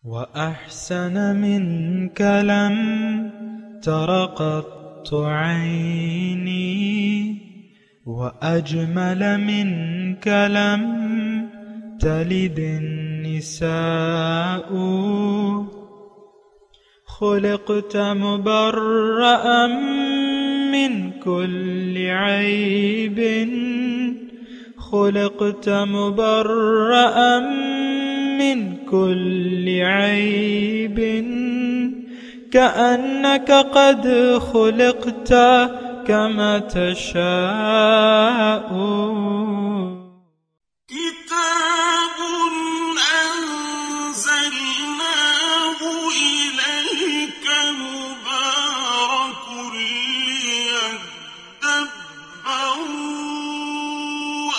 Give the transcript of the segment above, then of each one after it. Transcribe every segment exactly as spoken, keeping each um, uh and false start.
وأحسن منك لم تر قط عيني وأجمل منك لم تلد النساء خلقت مبرأ من كل عيب خلقت مبرأ من كل عيب كأنك قد خلقت كما تشاء كتاب أنزلناه إليك مبارك ليدبروا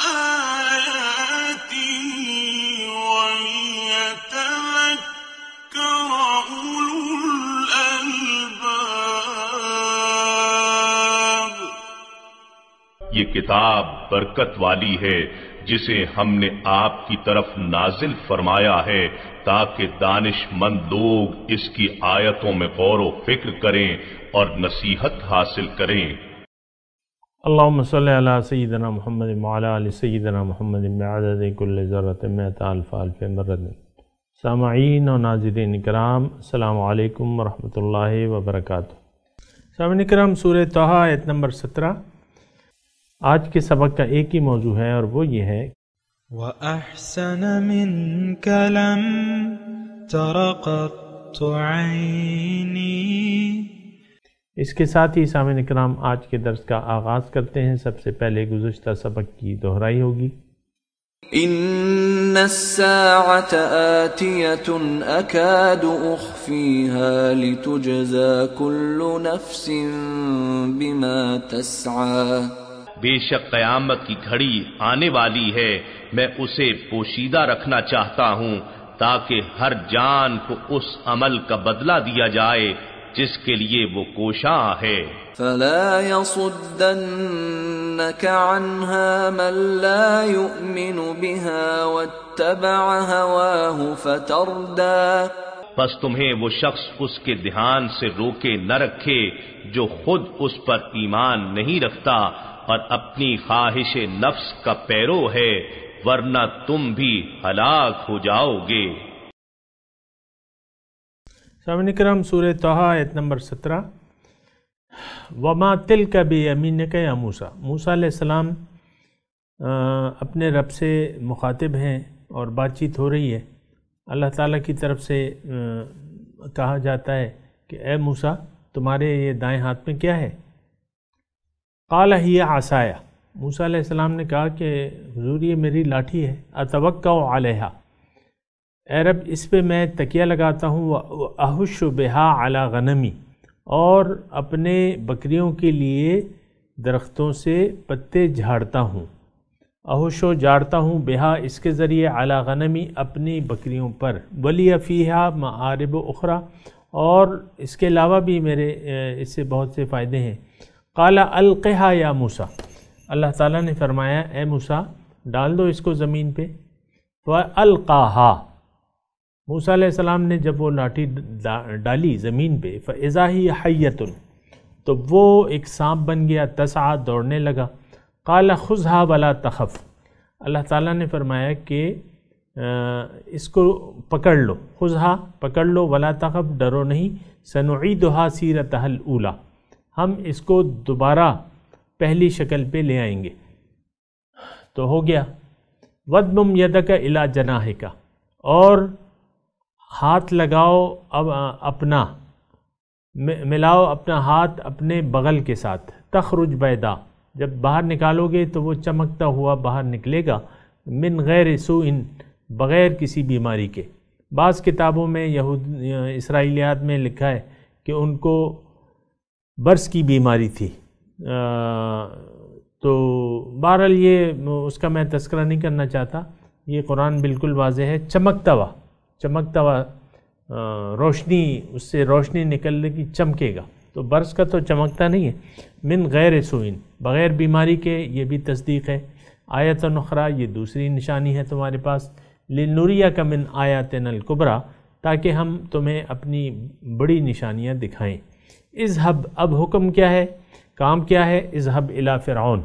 آياته وليتذكر أولو الألباب. یہ کتاب برکت والی ہے جسے ہم نے آپ کی طرف نازل فرمایا ہے تاکہ دانش مند لوگ اس کی آیتوں میں غور و فکر کریں اور نصیحت حاصل کریں. اللہم صلی علی سیدنا محمد وعلی آل سیدنا محمد بعدد کل ذرۃ مئۃ الف الف مرۃ. سامعین و ناظرین کرام، السلام علیکم ورحمۃ اللہ وبرکاتہ. سامعین کرام، سورہ طٰہٰ آیت نمبر سترہ آج کے سبق کا ایک ہی موضوع ہے، اور وہ یہ ہے وَأَحْسَنَ مِنْكَ لَمْ تَرَ قَطُّ عَيْنِي. اس کے ساتھ ہی سامعین کرام آج کے درس کا آغاز کرتے ہیں. سب سے پہلے گزشتہ سبق کی دہرائی ہوگی. ان الساعة آتية اكاد اخفيها لتجزى كل نفس بما تسعى. بے شک قیامت کی گھڑی آنے والی ہے، میں اسے پوشیدہ رکھنا چاہتا ہوں تاکہ ہر جان کو اس عمل کا بدلہ دیا جائے جس کے لیے وہ کوشاں ہے. فلا يصدنك عنها من لا يؤمن بها واتبع هواه فتردى. بس تمہیں وہ شخص اس کے دھیان سے روکے نہ رکھے جو خود اس پر ایمان نہیں رکھتا اور اپنی خواہش نفس کا پیرو ہے، ورنہ تم بھی ہلاک ہو جاؤ گے. سامعین کرام، سورہ طٰہٰ آیت نمبر سترہ. وما تلک بیمینک یا موسیٰ. موسیٰ علیہ السلام اپنے رب سے مخاطب ہیں اور بات چیت ہو رہی ہے. اللہ تعالیٰ کی طرف سے کہا جاتا ہے کہ اے موسیٰ، تمہارے یہ دائیں ہاتھ میں کیا ہے؟ قال ہی عصایا. موسیٰ علیہ السلام نے کہا کہ حضور یہ میری لاٹھی ہے. اتوکا علیہا. اے رب اس پہ میں تکیہ لگاتا ہوں. احش بہا علی غنمی. اور اپنے بکریوں کے لیے درختوں سے پتے جھاڑتا ہوں. احش و جھاڑتا ہوں بہا اس کے ذریعے علی غنمی اپنی بکریوں پر. ولی فیہا معارب اخرى. اور اس کے علاوہ بھی میرے اس سے بہت سے فائدے ہیں. قال القھا یا موسیٰ. اللہ تعالیٰ نے فرمایا اے موسیٰ ڈال دو اس کو زمین پہ. فالقاہا. موسیٰ علیہ السلام نے جب وہ لاٹھی ڈالی زمین پہ، فاذا ہی حیۃ. تو وہ ایک سانپ بن گیا. تسعیٰ دوڑنے لگا. قال خذھا ولا تخف. اللہ تعالیٰ نے فرمایا کہ اس کو پکڑ لو. خذھا پکڑ لو، ولا تخف ڈرو نہیں. سنعیدھا سیرتھا الاولی. ہم اس کو دوبارہ پہلی شکل پہ لے آئیں گے. تو ہو گیا. وَضْمُمْ يَدَكَ إِلَى جَنَاحِكَ. اور ہاتھ لگاؤ اب اپنا، ملاؤ اپنا ہاتھ اپنے بغل کے ساتھ. تخرج بیدا. جب باہر نکالو گے تو وہ چمکتا ہوا باہر نکلے گا. من غیر سوء. بغیر کسی بیماری کے. بعض کتابوں میں یہود اسرائیلیات میں لکھا ہے کہ ان کو برس کی بیماری تھی. تو بہرحال یہ اس کا میں تذکرہ نہیں کرنا چاہتا. یہ قرآن بالکل واضح ہے. چمکتا ہوا چمکتا ہوا روشنی، اس سے روشنی نکلنے کی، چمکے گا. تو برس کا تو چمکتا نہیں ہے. من غیر سوئن، بغیر بیماری کے. یہ بھی تصدیق ہے. آیت نخرا، یہ دوسری نشانی ہے تمہارے پاس. لنوریک من آیاتنا الکبریٰ. تاکہ ہم تمہیں اپنی بڑی نشانیاں دکھائیں۔ اذهب، اب حکم کیا ہے، کام کیا ہے، اذهب الی فرعون،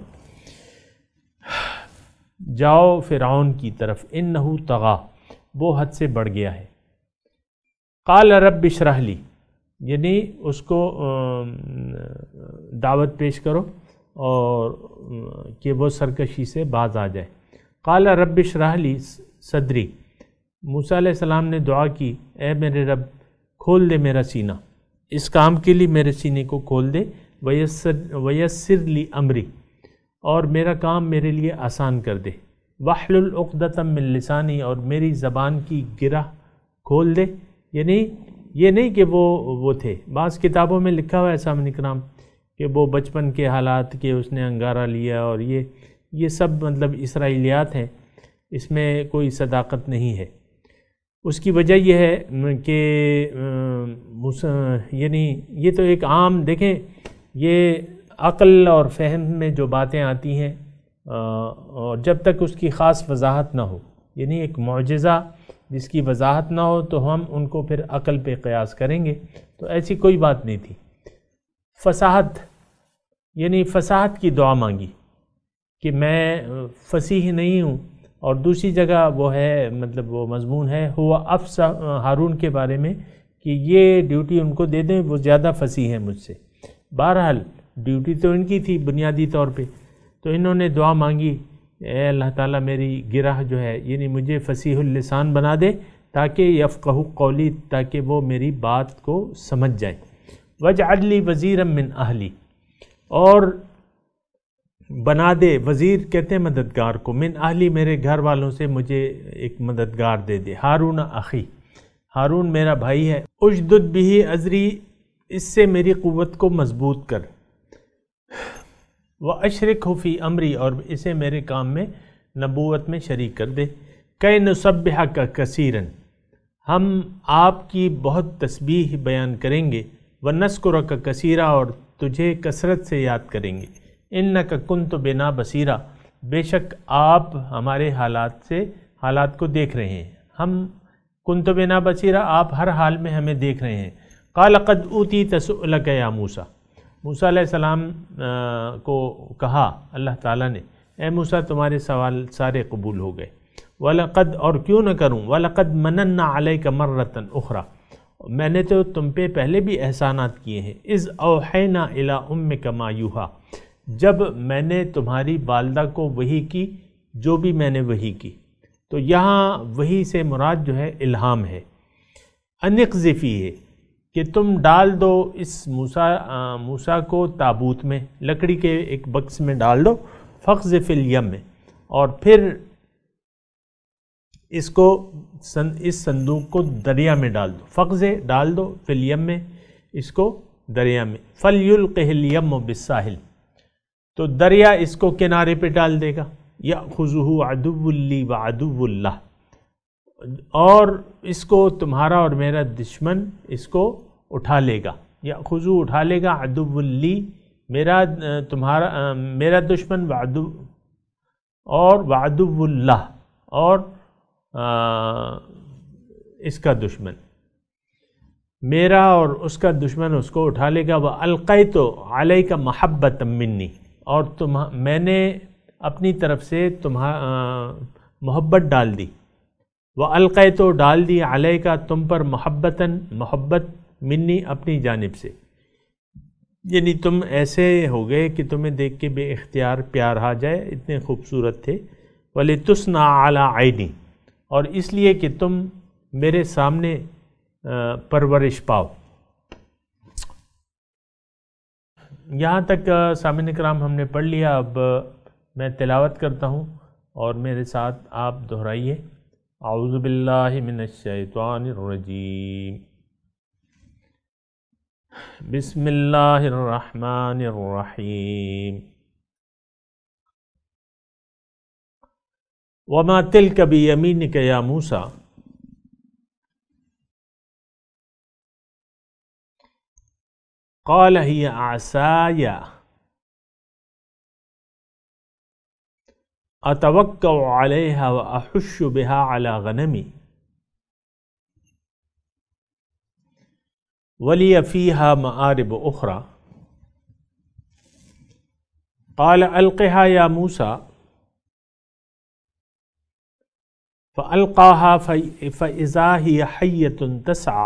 جاؤ فرعون کی طرف، انہو طغا، وہ حد سے بڑھ گیا ہے۔ قال رب اشرح لی، یعنی اس کو دعوت پیش کرو اور کہ وہ سرکشی سے باز آ جائے۔ قال رب اشرح لی صدری، موسیٰ علیہ السلام نے دعا کی، اے میرے رب کھول دے میرا سینہ، اس کام کے لیے میرے سینے کو کھول دے، ویسر ویسر لی امری، اور میرا کام میرے لیے آسان کر دے، واحلل عقدۃ من لسانی، اور میری زبان کی گرہ کھول دے۔ یعنی یہ نہیں کہ وہ وہ تھے، بعض کتابوں میں لکھا ہوا ہے سامعین کرام کہ وہ بچپن کے حالات کہ اس نے انگارہ لیا، اور یہ یہ سب مطلب اسرائیلیات ہیں، اس میں کوئی صداقت نہیں ہے۔ اس کی وجہ یہ ہے کہ یعنی یہ تو ایک عام، دیکھیں یہ عقل اور فہم میں جو باتیں آتی ہیں اور جب تک اس کی خاص وضاحت نہ ہو، یعنی ایک معجزہ جس کی وضاحت نہ ہو تو ہم ان کو پھر عقل پہ قیاس کریں گے، تو ایسی کوئی بات نہیں تھی۔ فصاحت، یعنی فصاحت کی دعا مانگی کہ میں فصیح نہیں ہوں، اور دوسری جگہ وہ ہے مطلب وہ مضمون ہے ہوا افصح ہارون کے بارے میں کہ یہ ڈیوٹی ان کو دے دیں، وہ زیادہ فصیح ہیں مجھ سے۔ بہرحال ڈیوٹی تو ان کی تھی بنیادی طور پہ، تو انہوں نے دعا مانگی، اے اللہ تعالیٰ میری گرہ جو ہے یعنی مجھے فصیح اللسان بنا دے تاکہ یفقہ قولی، تاکہ وہ میری بات کو سمجھ جائیں۔ وجعل لی وزیرا من اہلی، اور بنا دے، وزیر کہتے ہیں مددگار کو، من اہلی میرے گھر والوں سے مجھے ایک مددگار دے دے۔ ہارون اخی، ہارون میرا بھائی ہے، اشدد بہ ازری، اس سے میری قوت کو مضبوط کر، واشرکہ فی امری، اور اسے میرے کام میں نبوت میں شریک کر دے۔ کہ نسبحک کثیرا، ہم آپ کی بہت تسبیح بیان کریں گے، ونذکرک کثیرا، اور تجھے کثرت سے یاد کریں گے۔ انک کنت بنا بصیرا، بے شک آپ ہمارے حالات سے حالات کو دیکھ رہے ہیں، ہم کنت بنا بصیرا، آپ ہر حال میں ہمیں دیکھ رہے ہیں۔ قال قد اوتیت سؤلک یا موسیٰ، موسیٰ علیہ السلام کو کہا اللہ تعالیٰ نے، اے موسیٰ تمہارے سوال سارے قبول ہو گئے۔ وَلَقَدْ، اور کیوں نہ کروں، وَلَقَدْ مَنَنَّا عَلَيْكَ مَرَّةً أُخْرَى، میں نے تو تم پہ پہلے بھی احسانات کیے ہیں۔ اِذْ أَوْحَيْنَا إِلَىٰ أُمِّكَ مَا يُوحَىٰ، جب میں نے تمہاری والدہ کو وحی کی جو بھی میں نے وحی کی، تو یہاں وحی سے مراد جو ہے الہام ہے۔ أَنِ اقذفیہ، کہ تم ڈال دو اس موسیٰ موسیٰ کو تابوت میں، لکڑی کے ایک بکس میں ڈال دو، فاقذف الیم میں، اور پھر اس کو اس صندوق کو دریا میں ڈال دو، فقز ڈال دو فی الیم میں، اس کو دریا میں، فلیلقہ الیم بالساحل، تو دریا اس کو کنارے پہ ڈال دے گا، یأخذہ عدو لی وعدو اللہ، اور اس کو تمہارا اور میرا دشمن اس کو اٹھا لے گا، یأخذہ اٹھا لے گا، عدو لی میرا تمہارا میرا دشمن، وعدو اور وعدو اللہ اور آ, اس کا دشمن، میرا اور اس کا دشمن اس کو اٹھا لے گا۔ وَأَلْقَيْتُ عَلَيْكَ مَحَبَّةً مِّنِّي، اور تم میں نے اپنی طرف سے تمہارا محبت ڈال دی، وَأَلْقَيْتُ ڈال دی، عَلَيْكَ تم پر، محبتاً محبت، منی اپنی جانب سے، یعنی تم ایسے ہو گئے کہ تمہیں دیکھ کے بے اختیار پیار آ جائے، اتنے خوبصورت تھے۔ وَلِتُصْنَعَ عَلَىٰ عَيْنِي، اور اس لیے کہ تم میرے سامنے پرورش پاؤ۔ یہاں تک سامعین کرام ہم نے پڑھ لیا، اب میں تلاوت کرتا ہوں اور میرے ساتھ آپ دہرائیے۔ اعوذ باللہ من الشیطان الرجیم، بسم اللہ الرحمن الرحیم۔ وما تلک بیمینک یا موسیٰ، قال ہی عصای اتوکأ علیہا واحش بہا علی غنمی، ولی فیہا معارب اخری قال القها یا موسیٰ فألقاها فإذا هي حية تسعى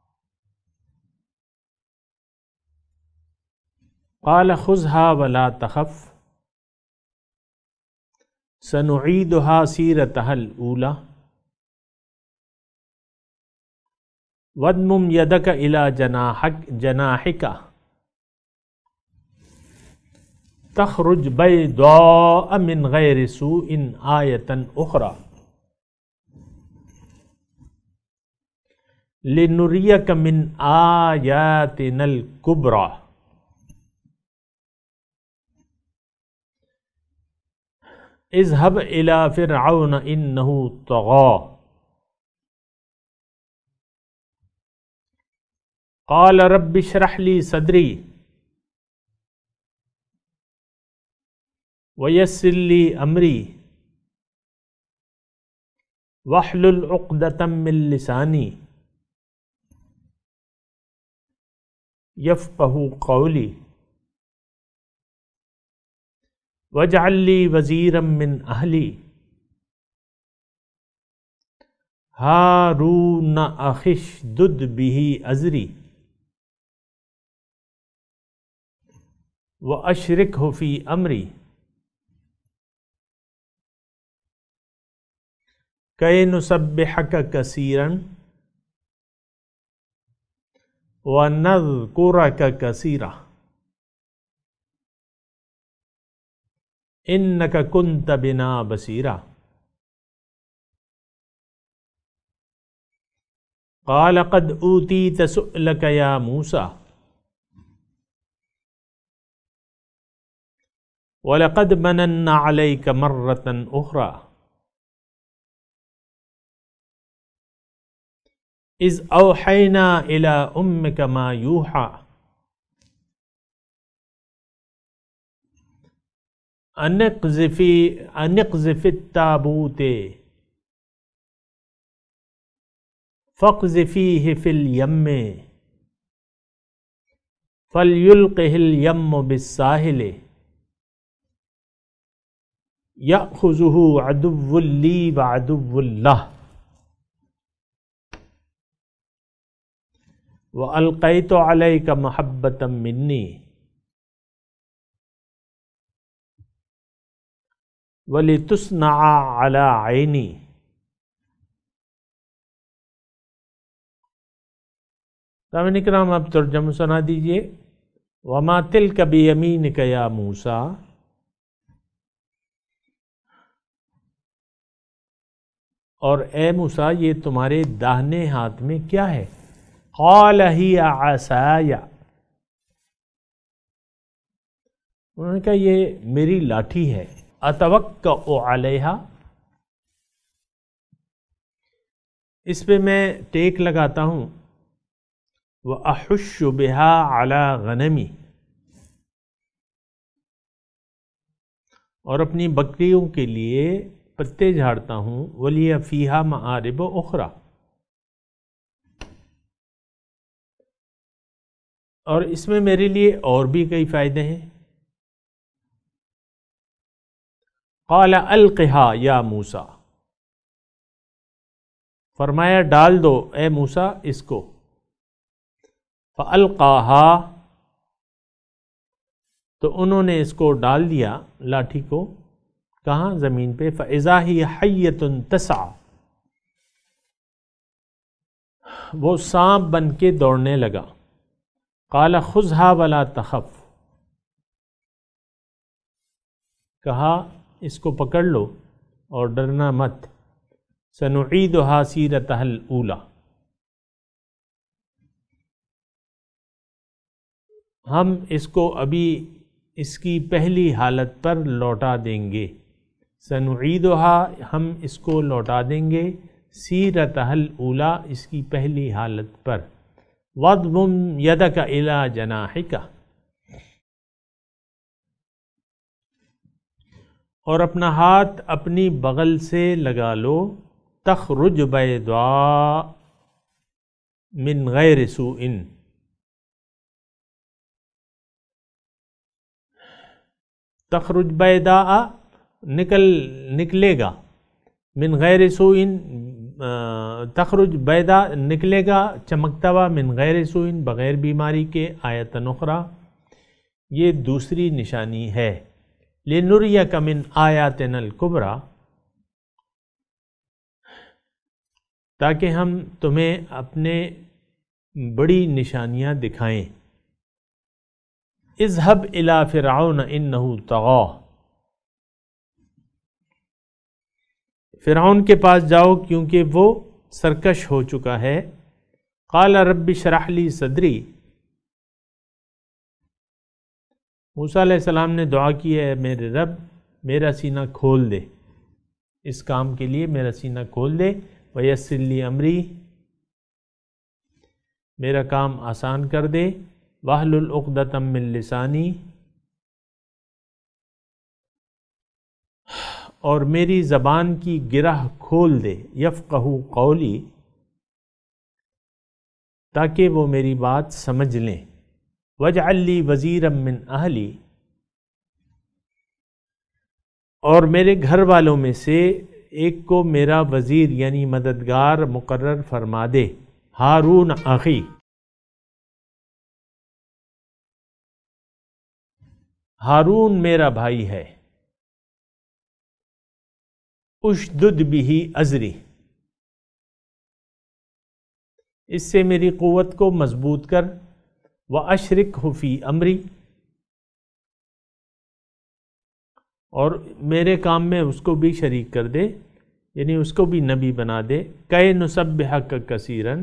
قال خذها ولا تخف سنعيدها سيرتها الأولى واضمم يدك إلى جناحك جناحك تخرج بيضاء من غير سوء آية أخرى لنريك من آياتنا الكبرى اذهب إلى فرعون إنه طغى قال رب اشرح لي صدري ويسر لي أمري واحلل عقدة من لساني يفقهوا قولي واجعل لي وزيرا من أهلي هارون أخي اشدد به أزري وأشركه في أمري كي نسبحك كثيرا وَنَذْكُرَكَ كَثِيرًا إِنَّكَ كُنْتَ بِنَا بَصِيرًا قَالَ قَدْ أُوتِيتَ سُؤْلَكَ يَا مُوسَى وَلَقَدْ مَنَنَّا عَلَيْكَ مَرَّةً أُخْرَى اذ اوحینا الی امک ما یوحی ان اقذفی ان اقذف التابوت فاقذفیہ فی الیم فلیلقہ الیم بالساحل یأخذہ عدو لی وعدو لہ وَأَلْقَيْتُ عَلَيْكَ مَحَبَّةً مِّنِّي وَلِتُصْنَعَ عَلَى عَيْنِي سامعین کرام اب ترجمہ سنا دیجئے وَمَا تِلْكَ بِيَمِينِكَ يَا مُوسَى اور اے موسیٰ یہ تمہارے داہنے ہاتھ میں کیا ہے قال ہی عصایا انہوں نے کہا یہ میری لاٹھی ہے اتوکا علیہا اس پہ میں ٹیک لگاتا ہوں وَأَحُشُّ بِهَا عَلَى غَنَمِي اور اپنی بکریوں کے لیے پتے جھاڑتا ہوں وَلِيَ فِيهَا مَآرِبُ أُخْرَى اور اس میں میرے لیے اور بھی کئی فائدے ہیں قال القها یا موسیٰ فرمایا ڈال دو اے موسیٰ اس کو فالقاها تو انہوں نے اس کو ڈال دیا لاٹھی کو کہاں زمین پہ فاذا ہی حیۃ تسعی وہ سانپ بن کے دوڑنے لگا قال خذها ولا تخف کہا اس کو پکڑ لو اور ڈرنا مت سنعیدها سیرتها الاولی ہم اس کو ابھی اس کی پہلی حالت پر لوٹا دیں گے سنعیدها ہم اس کو لوٹا دیں گے سیرتها الاولی اس کی پہلی حالت پر وَاضْمُمْ يَدَكَ إِلَى جَنَاحِكَ اور اپنا ہاتھ اپنی بغل سے لگا لو تخرج بیضاء من غیر سوء تخرج بیضاء نکل نکلے گا، من غیر سوء تخرج بیضاء نکلے گا چمکتا ہوا، من غیر سوء بغیر بیماری کے، آیۃ اخری یہ دوسری نشانی ہے، لنریک من آیاتنا الکبریٰ تاکہ ہم تمہیں اپنے بڑی نشانیاں دکھائیں۔ اذهب الى فرعون انه طغى، فرعون کے پاس جاؤ کیونکہ وہ سرکش ہو چکا ہے۔ قال رب اشرح لی صدری، موسیٰ علیہ السلام نے دعا کی ہے میرے رب میرا سینہ کھول دے، اس کام کے لیے میرا سینہ کھول دے، ویسر لی امری میرا کام آسان کر دے، واحلل عقدۃ من لسانی اور میری زبان کی گرہ کھول دے، یفقہوا قولی تاکہ وہ میری بات سمجھ لیں، واجعل لی وزیرا من اہلی اور میرے گھر والوں میں سے ایک کو میرا وزیر یعنی مددگار مقرر فرما دے، ہارون اخی، ہارون میرا بھائی ہے، اشدد بہ ازری اس سے میری قوت کو مضبوط کر، واشرکہ فی امری اور میرے کام میں اس کو بھی شریک کر دے، یعنی اس کو بھی نبی بنا دے، کہ نسبحک کثیرا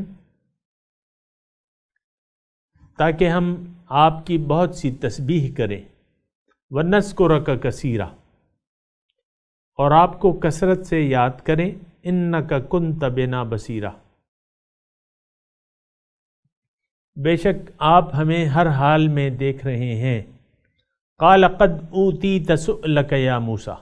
تاکہ ہم آپ کی بہت سی تسبیح کریں، ونذکرک کثیرا اور آپ کو کثرت سے یاد کریں، انک کنت بنا بصیرا بے شک آپ ہمیں ہر حال میں دیکھ رہے ہیں۔ قال قد اوتیت سؤلک یا موسیٰ،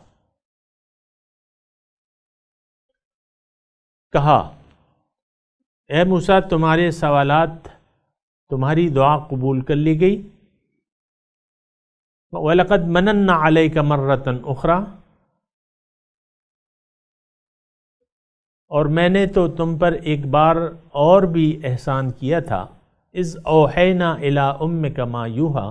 کہا اے موسیٰ تمہارے سوالات تمہاری دعا قبول کر لی گئی، وَلَقَدْ مَنَنَّا عَلَيْكَ مَرَّةً أُخْرَى اور میں نے تو تم پر ایک بار اور بھی احسان کیا تھا، اذ اوحینا الی امک ما یوحی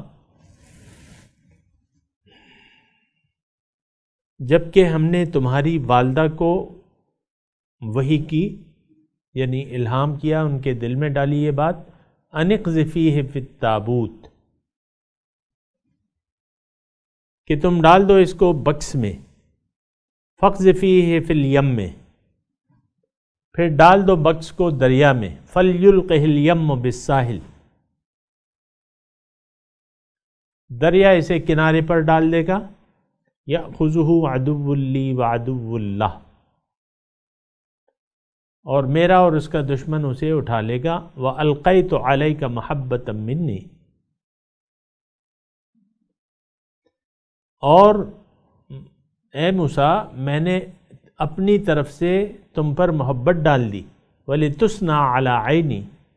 جبکہ ہم نے تمہاری والدہ کو وحی کی یعنی الہام کیا، ان کے دل میں ڈالی یہ بات، ان اقذفیہ فی التابوت کہ تم ڈال دو اس کو بکس میں، فاقذفیہ فی الیم میں پھر ڈال دو بکس کو دریا میں، فلیلقہ الیم بالساحل دریا اسے کنارے پر ڈال دے گا، یأخذہ عدو لی وعدو اللہ اور میرا اور اس کا دشمن اسے اٹھا لے گا، وَأَلْقَيْتُ عَلَيْكَ مَحَبَّةً مِّنِّي اور اے موسیٰ میں نے اپنی طرف سے تم پر محبت ڈال دی، وَلِتُصْنَعَ عَلَىٰ عَيْنِي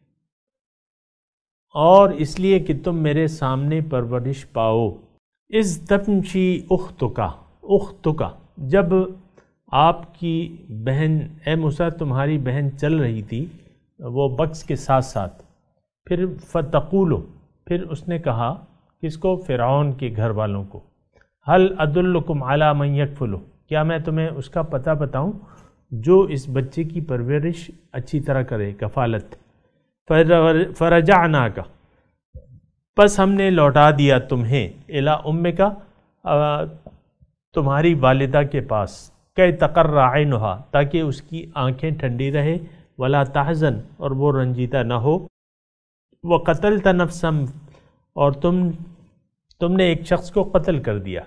اور اس لیے کہ تم میرے سامنے پرورش پاؤ، اِذْ تَمْشِي أُخْتُكَ أُخْتُكَ جب آپ کی بہن اے موسیٰ تمہاری بہن چل رہی تھی وہ بکس کے ساتھ ساتھ، پھر فَتَقُولُ پھر اس نے کہا کس کو؟ فرعون کے گھر والوں کو، هَلْ أَدُلُّكُمْ عَلَىٰ مَنْ يَكْفُلُ کیا میں تمہیں اس کا پتہ بتاؤں جو اس بچے کی پرورش اچھی طرح کرے، کفالت، فَرَجَعْنَاكَ پس ہم نے لوٹا دیا تمہیں، اِلیٰ اُمِّکَ تمہاری والدہ کے پاس، کہ تقر عینہا تاکہ اس کی آنکھیں ٹھنڈی رہے، ولا تحزن اور وہ رنجیدہ نہ ہو، وقتلت نفسا اور تم تم نے ایک شخص کو قتل کر دیا،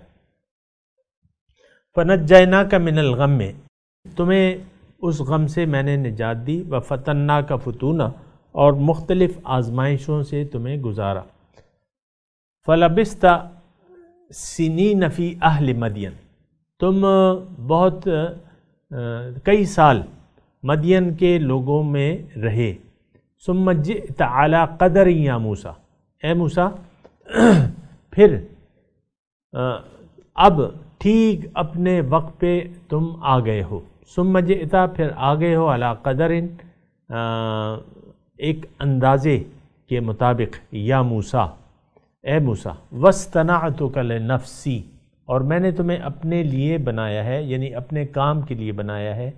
فنجیناک من الغم تمہیں اس غم سے میں نے نجات دی، وفتناک فتونا اور مختلف آزمائشوں سے تمہیں گزارا، فلبثت سنین فی اہل مدین تم بہت کئی سال مدین کے لوگوں میں رہے، ثم جئت علی قدر یا موسیٰ اے موسیٰ پھر अब ठीक अपने वक्त पे तुम आ गए हो। सुम्मा जिता, फिर आ गए हो, अला कदरिन, एक अंदाजे के मुताबिक, या मूसा, ए मूसा, वस्तनाअतुका लिनफ्सी, और मैंने तुम्हें अपने लिए बनाया है, यानी अपने काम के लिए बनाया है।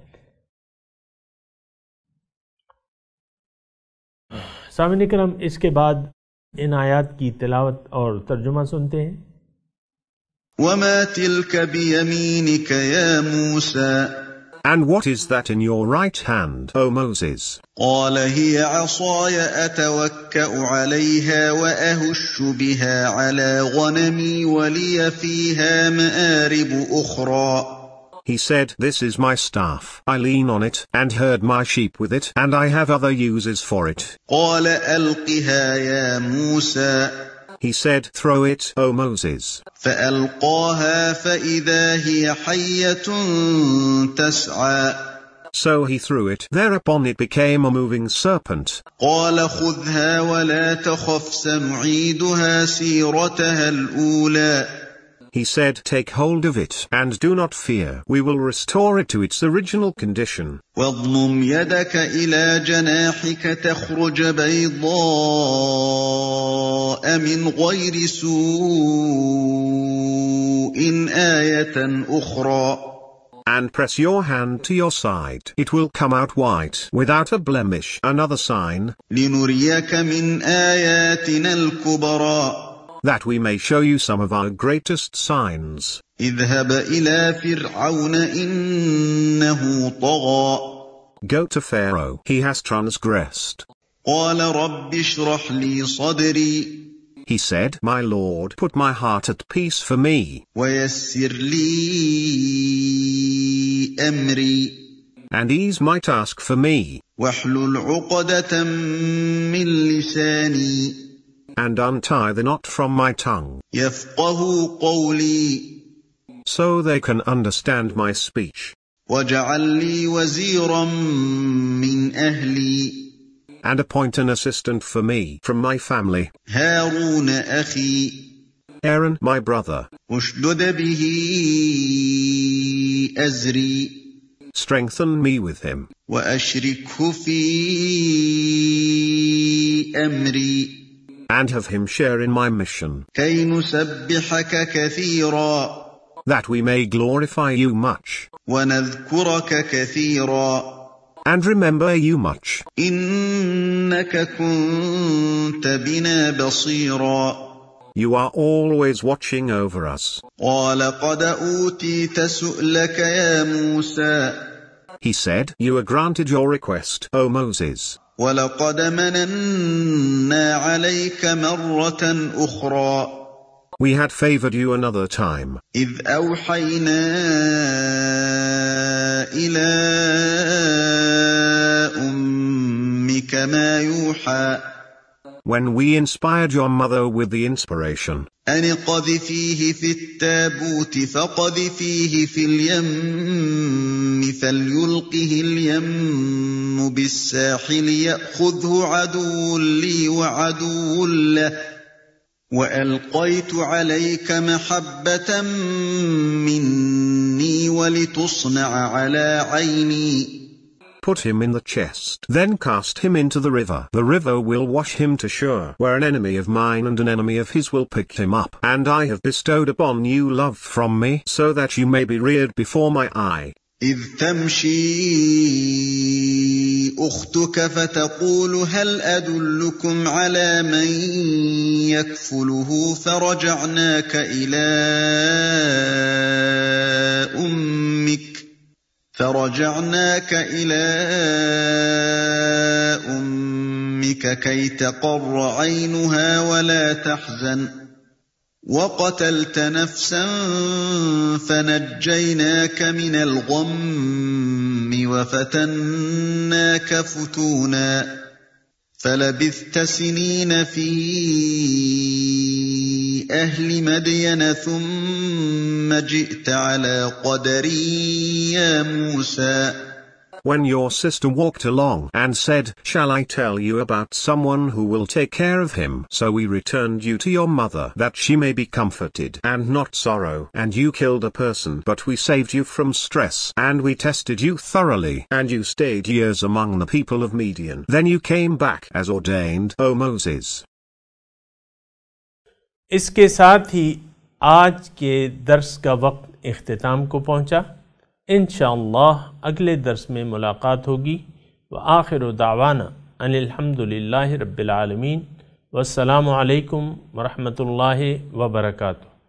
सामने करम, इसके बाद इन आयात की तिलावत और तर्जुमा सुनते हैं। वमा तिल्का बियमीनिका या मूसा, And what is that in your right hand, O Moses? قال هي عصاي أتوكأ عليها وأهش بها على غنمي ولي فيها مآرب أخرى. He said, This is my staff. I lean on it, and herd my sheep with it, and I have other uses for it. قال ألقها يا موسى. He said, Throw it, O Moses. فألقاها فإذا هي حية تسعى. So he threw it. Thereupon it became a moving serpent. قال خذها ولا تخف سنعيدها سيرتها الأولى. He said, Take hold of it, and do not fear. We will restore it to its original condition. واضمم يدك إلى جناحك تخرج بيضاء من غير سوء آية أخرى. And press your hand to your side. It will come out white, without a blemish. Another sign. لنريك من آياتنا الكبرى. That we may show you some of our greatest signs. اذهب إلى فرعون إنه طغى. Go to Pharaoh, he has transgressed. قال رب اشرح لي صدري. He said, My Lord, put my heart at peace for me. ويسر لي أمري. And ease my task for me. واحلل عقدة من لساني. And untie the knot from my tongue. يفقه قولي. So they can understand my speech. واجعل لي وزيرا من أهلي. And appoint an assistant for me from my family. هارون أخي. Aaron, my brother. اشدد به أزري. Strengthen me with him. وأشركه في أمري. And have him share in my mission. كي نسبحك كثيرا. That we may glorify you much. ونذكرك كثيرا. And remember you much. إنك كنت بنا بصيرا. You are always watching over us. قال قد أوتيت سؤلك يا موسى. He said, You are granted your request, O Moses. ولقد مننا عليك مرة أخرى. We had favored you another time. إذ أوحينا إلى أمك ما يوحى. When we inspired your mother with the inspiration. أن قذفيه في التابوت فقذفيه في اليم فليلقه اليم بالساحل يأخذه عدو لي وعدو له وألقيت عليك محبة مني ولتصنع على عيني. Put him in the chest, then cast him into the river. The river will wash him to shore, where an enemy of mine and an enemy of his will pick him up. And I have bestowed upon you love from me, so that you may be reared before my eye. إذ تمشي أختك فتقول هل أدلكم على من يكفله فرجعناك إلى أمك فرجعناك إلى أمك كي تقر عينها ولا تحزن وقتلت نفسا فنجيناك من الغم وفتناك فتونا فلبثت سنين في أهل مدين ثم جئت على قدري يا موسى. when your sister walked along and said, "Shall I tell you about someone who will take care of him?" So we returned you to your mother that she may be comforted and not sorrow. And you killed a person, but we saved you from stress, and we tested you thoroughly, and you stayed years among the people of Midian. Then you came back as ordained, O Moses. اس کے ساتھ ہی آج کے درس کا وقت اختتام کو پہنچا. انشاءاللہ اگلے درس میں ملاقات ہوگی. وآخر دعوانا ان الحمد للہ رب العالمین. والسلام علیکم ورحمۃ اللہ وبرکاتہ.